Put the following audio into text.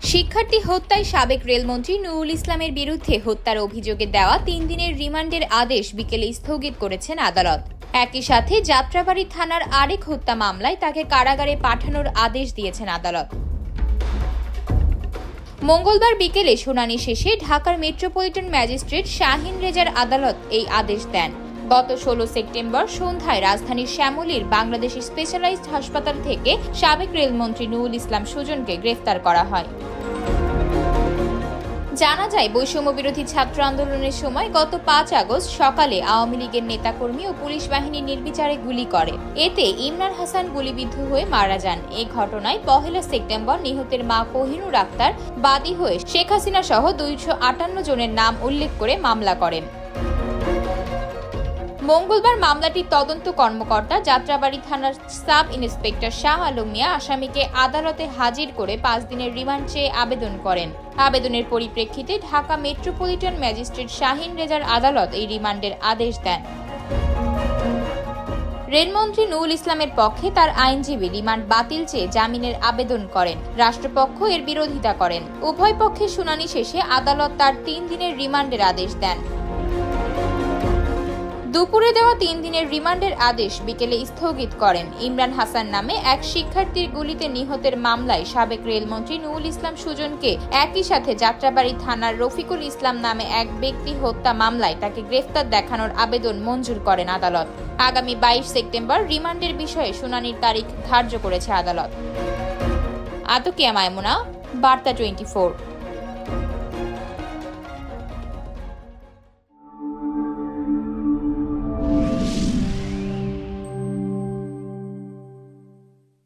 শিক্ষার্থী হত্যায় সাবেক রেলমন্ত্রী নুরুল ইসলামের বিরুদ্ধে হত্যার অভিযোগে দেওয়া ৩ দিনের রিমান্ডের আদেশ বিকেলে স্থগিত করেছেন আদালত। একই সাথে যাত্রাবাড়ী থানার আরেক হত্যা মামলায় তাকে কারাগারে পাঠানোর আদেশ দিয়েছেন আদালত। মঙ্গলবার বিকেলে শুনানি শেষে ঢাকার মেট্রোপলিটন ম্যাজিস্ট্রেট শাহিন রেজার আদালত এই আদেশ দেন। গত ১৬ সেপ্টেম্বর সন্ধ্যায় রাজধানীর শ্যামলীর বাংলাদেশ স্পেশালাইজড হাসপাতাল থেকে সাবেক রেলমন্ত্রী নুরুল ইসলাম সুজনকে গ্রেফতার করা হয়। জানা যায়, বৈষম্য বিরোধী ছাত্র আন্দোলনের সময় গত ৫ আগস্ট সকালে আওয়ামী লীগের নেতাকর্মী ও পুলিশ বাহিনী নির্বিচারে গুলি করে। এতে ইমরান হাসান গুলিবিদ্ধ হয়ে মারা যান। এই ঘটনায় ১ সেপ্টেম্বর নিহতের মা কোহিনুর আক্তার বাদী হয়ে শেখ হাসিনা সহ ২৫৮ জনের নাম উল্লেখ করে মামলা করেন। মঙ্গলবার মামলাটির তদন্ত কর্মকর্তা যাত্রাবাড়ী থানার সাব ইন্সপেক্টর শাহ আলম মিয়া আসামিকে আদালতে হাজির করে ৫ দিনের রিমান্ড চেয়ে আবেদন করেন। আবেদনের পরিপ্রেক্ষিতে ঢাকা মেট্রোপলিটন ম্যাজিস্ট্রেট শাহিন রেজার আদালত এই রিমান্ডের আদেশ দেন। রেলমন্ত্রী নুরুল ইসলামের পক্ষে তার আইনজীবী রিমান্ড বাতিল চেয়ে জামিনের আবেদন করেন। রাষ্ট্রপক্ষ এর বিরোধিতা করেন। উভয় পক্ষের শুনানি শেষে আদালত তার ৩ দিনের রিমান্ডের আদেশ দেন। দুপুরে দেওয়া ৩ দিনের রিমান্ডের আদেশ বিকেলে স্থগিত করেন। ইমরান হাসান নামে এক শিক্ষার্থীর গুলিতে নিহতের মামলায় সাবেক রেলমন্ত্রী নুরুল ইসলাম সুজনকে একই সাথে যাত্রাবাড়ী থানার রফিকুল ইসলাম নামে এক ব্যক্তি হত্যা মামলায় তাকে গ্রেফতার দেখানোর আবেদন মঞ্জুর করেন আদালত। আগামী ২২ সেপ্টেম্বর রিমান্ডের বিষয়ে শুনানির তারিখ ধার্য করেছে আদালত। আতকিয়া মাইমুনা, বার্তা 24।